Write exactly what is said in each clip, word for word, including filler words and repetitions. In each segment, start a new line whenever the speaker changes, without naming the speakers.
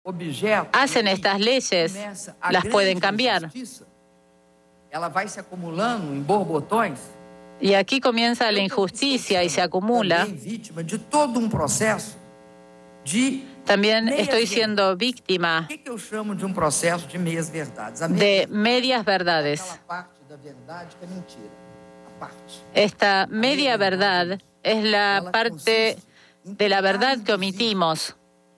hacen estas leyes las pueden cambiar. Y aquí comienza la injusticia y se acumula. También estoy siendo víctima de medias verdades. Esta media verdad es la parte de la verdad que omitimos.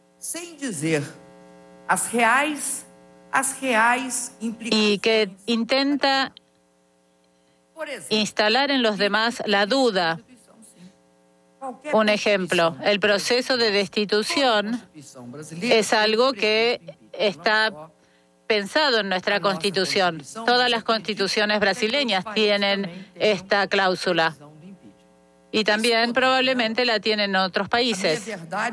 Y que intenta instalar en los demás la duda. Un ejemplo, el proceso de destitución es algo que está pensado en nuestra Constitución. Todas las constituciones brasileñas tienen esta cláusula. Y también probablemente la tienen en otros países.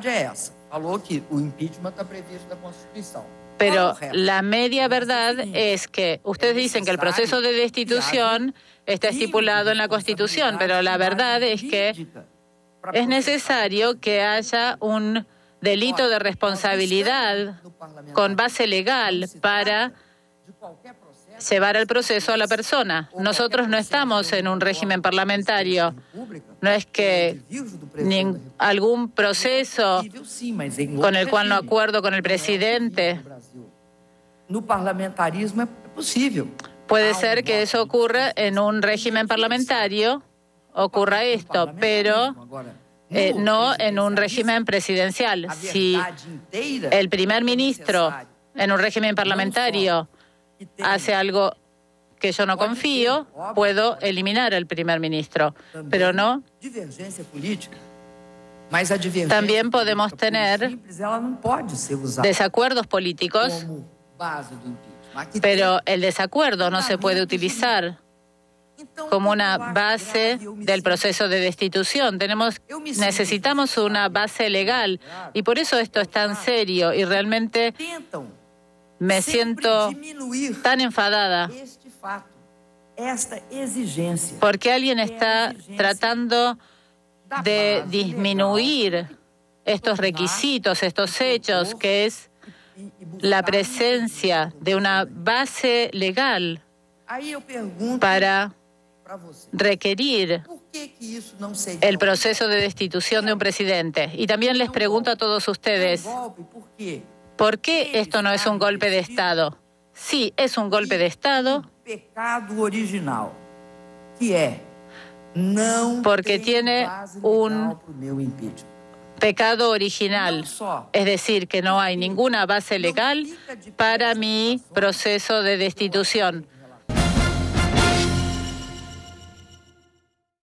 Pero la media verdad es que ustedes dicen que el proceso de destitución está estipulado en la Constitución, pero la verdad es que es necesario que haya un delito de responsabilidad con base legal para llevar el proceso a la persona. Nosotros no estamos en un régimen parlamentario. No es que ni algún proceso con el cual no acuerdo con el presidente. Puede ser que eso ocurra en un régimen parlamentario, ocurra esto, pero eh, no en un régimen presidencial. Si el primer ministro en un régimen parlamentario hace algo que yo no confío, puedo eliminar al primer ministro, pero no. También podemos tener desacuerdos políticos, pero el desacuerdo no se puede utilizar como una base del proceso de destitución. Tenemos, necesitamos una base legal y por eso esto es tan serio y realmente me siento tan enfadada porque alguien está tratando de disminuir estos requisitos, estos hechos, que es la presencia de una base legal para requerir el proceso de destitución de un presidente. Y también les pregunto a todos ustedes, ¿por qué esto no es un golpe de Estado? Sí, es un golpe de Estado porque tiene un pecado original, es decir, que no hay ninguna base legal para mi proceso de destitución.